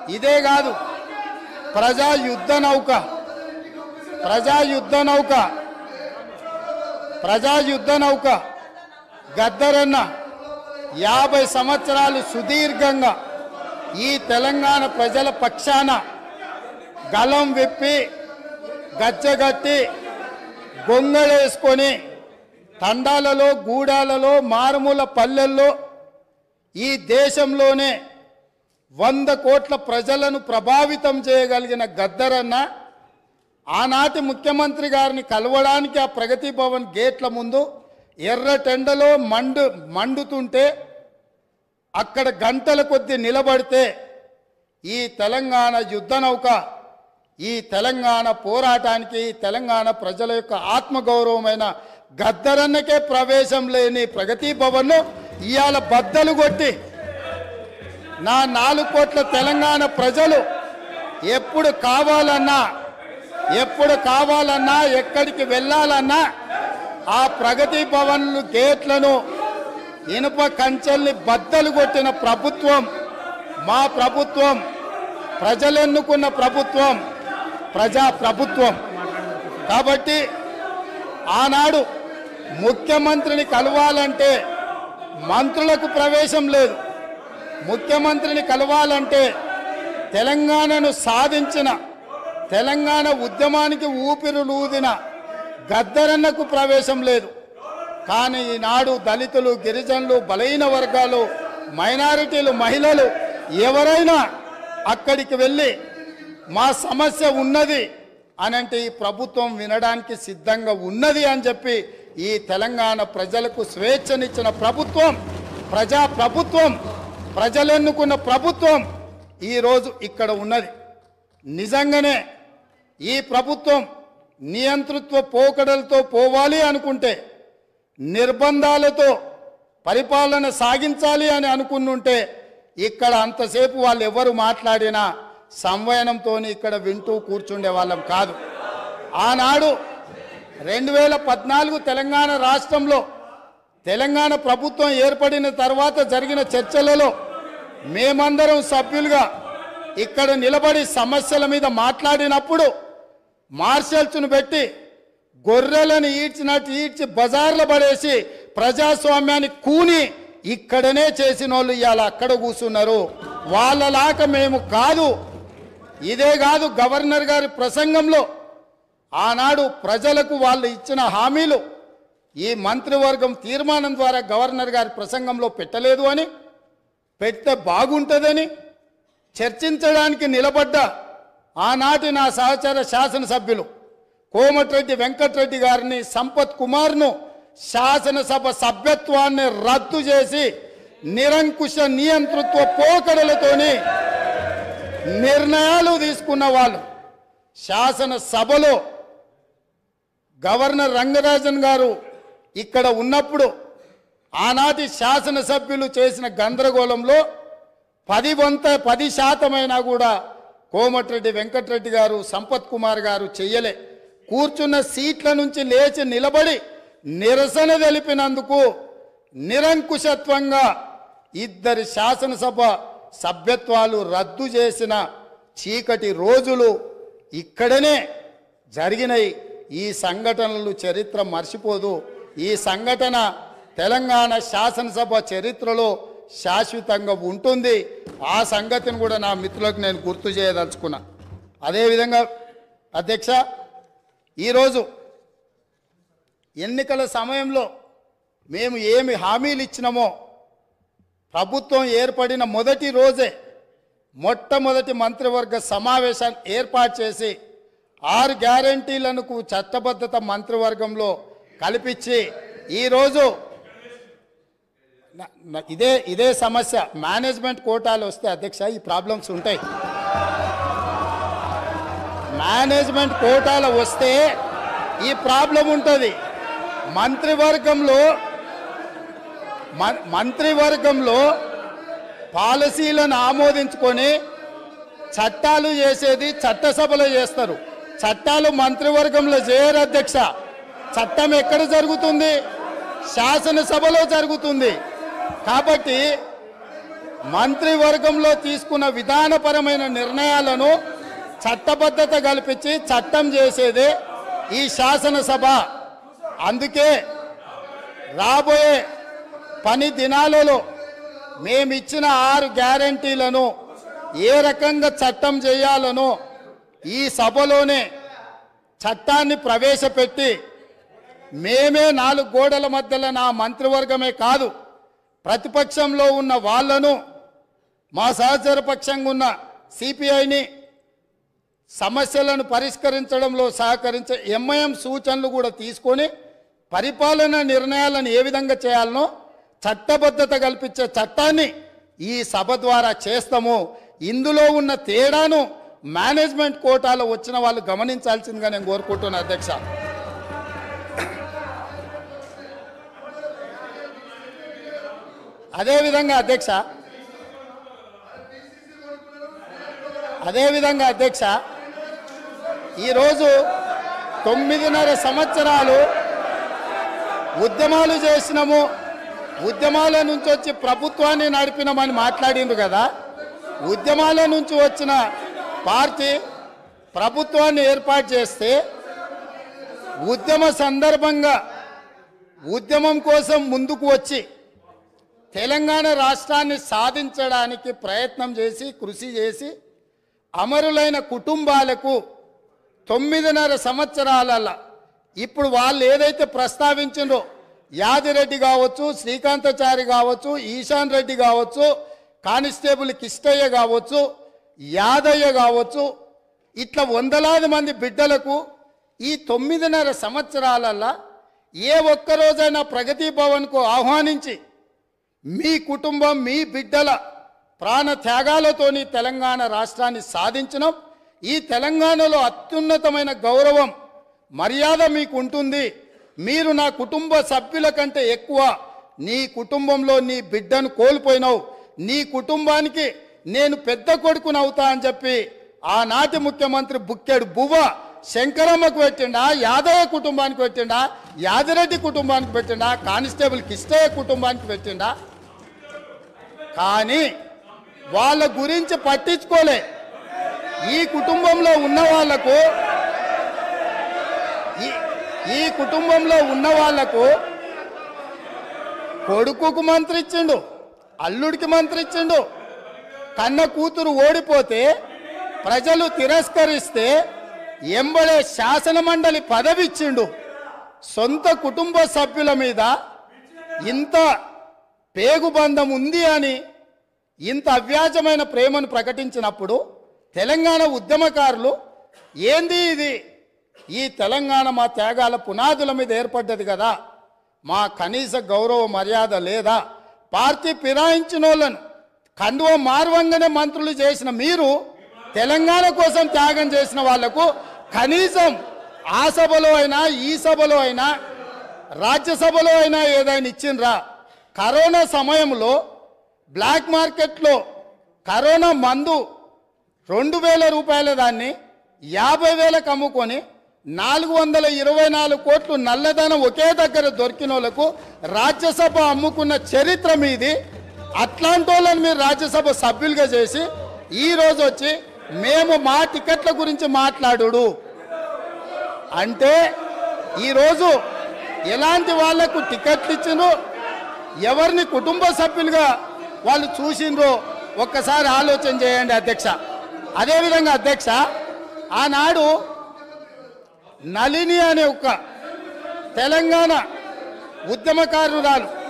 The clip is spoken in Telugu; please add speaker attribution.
Speaker 1: ఇదే కాదు ప్రజా యుద్ధ నౌక గద్దరన్న 50 సంవత్సరాలు సుదీర్ఘంగా ఈ తెలంగాణ ప్రజల పక్షాన గలం విప్పి గజ్జగట్టి గొంగళేసుకొని తండాలలో గూడాలలో మారుమూల పల్లెల్లో ఈ దేశంలోనే 100 కోట్ల ప్రజలను ప్రభావితం చేయగలిగిన గద్దరన్న ఆనాటి ముఖ్యమంత్రి గారిని కలవడానికి ఆ ప్రగతి భవన్ గేట్ల ముందు ఎర్రటెండలో మండుతుంటే అక్కడ గంటల కొద్దీ నిలబడితే ఈ తెలంగాణ యుద్ధ నౌక ఈ తెలంగాణ పోరాటానికి తెలంగాణ ప్రజల యొక్క ఆత్మగౌరవమైన గద్దరన్నకే ప్రవేశం లేని ప్రగతి భవన్ను ఇవాళ బద్దలు కొట్టి నా 4 కోట్ల తెలంగాణ ప్రజలు ఎప్పుడు కావాలన్నా ఎక్కడికి వెళ్ళాలన్నా ఆ ప్రగతి భవన్లు గేట్లను ఇనుప కంచెల్ని బద్దలు కొట్టిన ప్రభుత్వం మా ప్రభుత్వం, ప్రజలెన్నుకున్న ప్రభుత్వం, ప్రజా ప్రభుత్వం. కాబట్టి ఆనాడు ముఖ్యమంత్రిని కలవాలంటే మంత్రులకు ప్రవేశం లేదు. ముఖ్యమంత్రిని కలవాలంటే తెలంగాణను సాధించిన తెలంగాణ ఉద్యమానికి ఊపిరులూదిన గద్దరన్నకు ప్రవేశం లేదు. కానీ ఈనాడు దళితులు, గిరిజనులు, బలహీన వర్గాలు, మైనారిటీలు, మహిళలు ఎవరైనా అక్కడికి వెళ్ళి మా సమస్య ఉన్నది అని అంటే ఈ ప్రభుత్వం వినడానికి సిద్ధంగా ఉన్నది అని చెప్పి ఈ తెలంగాణ ప్రజలకు స్వేచ్ఛనిచ్చిన ప్రభుత్వం, ప్రజా ప్రభుత్వం, ప్రజలెన్నుకున్న ప్రభుత్వం ఈరోజు ఇక్కడ ఉన్నది. నిజంగానే ఈ ప్రభుత్వం నియంతృత్వ పోకడలతో పోవాలి అనుకుంటే, నిర్బంధాలతో పరిపాలన సాగించాలి అని అనుకున్నుంటే ఇక్కడ అంతసేపు వాళ్ళు ఎవరు మాట్లాడినా సంవయనంతో ఇక్కడ వింటూ కూర్చుండే వాళ్ళం కాదు. ఆనాడు 2014 తెలంగాణ రాష్ట్రంలో తెలంగాణ ప్రభుత్వం ఏర్పడిన తర్వాత జరిగిన చర్చలలో మేమందరం సభ్యులుగా ఇక్కడ నిలబడి సమస్యల మీద మాట్లాడినప్పుడు మార్షల్స్ను పెట్టి గొర్రెలను ఈడ్చినట్టు ఈడ్చి బజార్లో పడేసి ప్రజాస్వామ్యాన్ని కూని ఇక్కడనే చేసిన వాళ్ళు ఇవాళ అక్కడ కూర్చున్నారు. వాళ్ళలాగా మేము కాదు. ఇదే కాదు, గవర్నర్ గారి ప్రసంగంలో ఆనాడు ప్రజలకు వాళ్ళు ఇచ్చిన హామీలు ఈ మంత్రివర్గం తీర్మానం ద్వారా గవర్నర్ గారి ప్రసంగంలో పెట్టలేదు అని, పెడితే బాగుంటుందని చర్చించడానికి నిలబడ్డ ఆనాటి నా సహచర శాసనసభ్యులు కోమటిరెడ్డి వెంకటరెడ్డి గారిని, సంపత్ కుమార్ను శాసనసభ సభ్యత్వాన్ని రద్దు చేసి నిరంకుశ నియంతృత్వ పోకడలతోని నిర్ణయాలు తీసుకున్న వాళ్ళు శాసనసభలో గవర్నర్ రంగరాజన్ గారు ఇక్కడ ఉన్నప్పుడు ఆనాటి శాసనసభ్యులు చేసిన గందరగోళంలో 10% కూడా కోమటిరెడ్డి వెంకటరెడ్డి గారు, సంపత్ కుమార్ గారు చెయ్యలే. కూర్చున్న సీట్ల నుంచి లేచి నిలబడి నిరసన తెలిపినందుకు నిరంకుశత్వంగా 2 శాసనసభ సభ్యత్వాలు రద్దు చేసిన చీకటి రోజులు ఇక్కడనే జరిగినాయి. ఈ సంఘటనలు చరిత్ర మర్చిపోదు. ఈ సంఘటన తెలంగాణ శాసనసభ చరిత్రలో శాశ్వతంగా ఉంటుంది. ఆ సంగతిని కూడా నా మిత్రులకు నేను గుర్తు చేయదలుచుకున్నా. అదేవిధంగా అధ్యక్ష, ఈరోజు ఎన్నికల సమయంలో మేము ఏమి హామీలు ఇచ్చినామో ప్రభుత్వం ఏర్పడిన మొదటి రోజే మొట్టమొదటి మంత్రివర్గ సమావేశాన్ని ఏర్పాటు చేసి 6 గ్యారంటీలను చట్టబద్ధత మంత్రివర్గంలో కల్పించి ఈరోజు ఇదే సమస్య మేనేజ్మెంట్ కోటాలు వస్తే అధ్యక్ష ఈ ప్రాబ్లమ్స్ ఉంటాయి. మేనేజ్మెంట్ కోటాలు వస్తే ఈ ప్రాబ్లం ఉంటుంది. మంత్రివర్గంలో పాలసీలను ఆమోదించుకొని చట్టాలు చేసేది చట్టసభలో చేస్తారు. చట్టాలు మంత్రివర్గంలో చేయరు అధ్యక్ష. చట్టం ఎక్కడ జరుగుతుంది? శాసనసభలో జరుగుతుంది. కాబట్టి మంత్రివర్గంలో తీసుకున్న విధానపరమైన నిర్ణయాలను చట్టబద్ధత కల్పించి చట్టం చేసేదే ఈ శాసనసభ. అందుకే రాబోయే పని దినాలలో మేమిచ్చిన 6 గ్యారంటీలను ఏ రకంగా చట్టం చేయాలనో ఈ సభలోనే చట్టాన్ని ప్రవేశపెట్టి మేమే 4 గోడల మధ్యలో నా మంత్రివర్గమే కాదు ప్రతిపక్షంలో ఉన్న వాళ్ళను మా సహచర పక్షంగా ఉన్న సిపిఐని సమస్యలను పరిష్కరించడంలో సహకరించే ఎంఐఎం సూచనలు కూడా తీసుకొని పరిపాలన నిర్ణయాలను ఏ విధంగా చేయాలనో చట్టబద్ధత కల్పించే చట్టాన్ని ఈ సభ ద్వారా చేస్తాము. ఇందులో ఉన్న తేడాను మేనేజ్మెంట్ కోటాలో వచ్చిన వాళ్ళు గమనించాల్సిందిగా నేను కోరుకుంటున్నా అధ్యక్ష. అదేవిధంగా అధ్యక్ష ఈరోజు 9.5 సంవత్సరాలు ఉద్యమాలు చేసినాము, ఉద్యమాల నుంచి వచ్చి ప్రభుత్వాన్ని నడిపినామని మాట్లాడిండ్రు కదా. ఉద్యమాల నుంచి వచ్చిన పార్టీ ప్రభుత్వాన్ని ఏర్పాటు చేస్తే ఉద్యమ సందర్భంగా ఉద్యమం కోసం ముందుకు వచ్చి తెలంగాణ రాష్ట్రాన్ని సాధించడానికి ప్రయత్నం చేసి కృషి చేసి అమరులైన కుటుంబాలకు 9.5 సంవత్సరాలలో ఇప్పుడు వాళ్ళు ఏదైతే ప్రస్తావించిందో యాదిరెడ్డి కావచ్చు, శ్రీకాంతాచారి కావచ్చు, ఈశాన్ రెడ్డి కావచ్చు, కానిస్టేబుల్ కిష్టయ్య కావచ్చు, యాదయ్య కావచ్చు, ఇట్లా వందలాది మంది బిడ్డలకు ఈ 9.5 సంవత్సరాలలో ఏ ఒక్కరోజైనా ప్రగతి భవన్కు ఆహ్వానించి మీ కుటుంబం మీ బిడ్డల ప్రాణ త్యాగాలతోని తెలంగాణ రాష్ట్రాన్ని సాధించడం, ఈ తెలంగాణలో అత్యున్నతమైన గౌరవం మర్యాద మీకు ఉంటుంది, మీరు నా కుటుంబ సభ్యుల కంటే ఎక్కువ నీ కుటుంబంలో నీ బిడ్డను కోల్పోయినావు, నీ కుటుంబానికి నేను పెద్ద కొడుకుని అవుతా అని చెప్పి ఆనాటి ముఖ్యమంత్రి బుక్కెడు బువ్వ శంకరమ్మకు పెట్టిండా, యాదయ్య కుటుంబానికి పెట్టిండా, యాదిరెడ్డి కుటుంబానికి పెట్టిండా, కానిస్టేబుల్ కిష్టయ్య కుటుంబానికి పెట్టిండా. కానీ వాళ్ళ గురించి పట్టించుకోలే. ఈ కుటుంబంలో ఉన్న వాళ్లకు కొడుకుకు మంత్రి ఇచ్చిండు, అల్లుడికి మంత్రి ఇచ్చిండు, కన్న కూతురు ఓడిపోతే ప్రజలు తిరస్కరిస్తే ఎంబడే శాసన మండలి పదవి ఇచ్చిండు. సొంత కుటుంబ సభ్యుల మీద ఇంత పేగుబంధం ఉంది అని ఇంత అవ్యాజమైన ప్రేమను ప్రకటించినప్పుడు తెలంగాణ ఉద్యమకారులు ఏంది ఇది, ఈ తెలంగాణ మా త్యాగాల పునాదుల మీద ఏర్పడ్డది కదా, మా కనీస గౌరవ మర్యాద లేదా, పార్టీ ఫిరాయించిన వాళ్ళను కండువ మార్వంగానే మంత్రులు చేసిన మీరు తెలంగాణ కోసం త్యాగం చేసిన వాళ్లకు కనీసం ఆ సభలో అయినా ఈ సభలో అయినా రాజ్యసభలో అయినా ఏదైనా ఇచ్చిండ్రా? కరోనా సమయంలో బ్లాక్ మార్కెట్లో కరోనా మందు 2,000 రూపాయల దాన్ని 50,000కు అమ్ముకొని 424 కోట్లు నల్లధనం ఒకే దగ్గర దొరికిన వాళ్ళకు రాజ్యసభ అమ్ముకున్న చరిత్ర మీది. అట్లాంటి వాళ్ళని మీరు రాజ్యసభ సభ్యులుగా చేసి ఈరోజు వచ్చి మేము మా టికెట్ల గురించి మాట్లాడు అంటే ఈరోజు ఎలాంటి వాళ్లకు టికెట్లు ఇచ్చినో ఎవరిని కుటుంబ సభ్యులుగా వాళ్ళు చూసిండ్రో ఒక్కసారి ఆలోచన చేయండి అధ్యక్ష. అదేవిధంగా అధ్యక్ష, ఆనాడు నళిని అనే ఒక తెలంగాణ ఉద్యమకారురాలు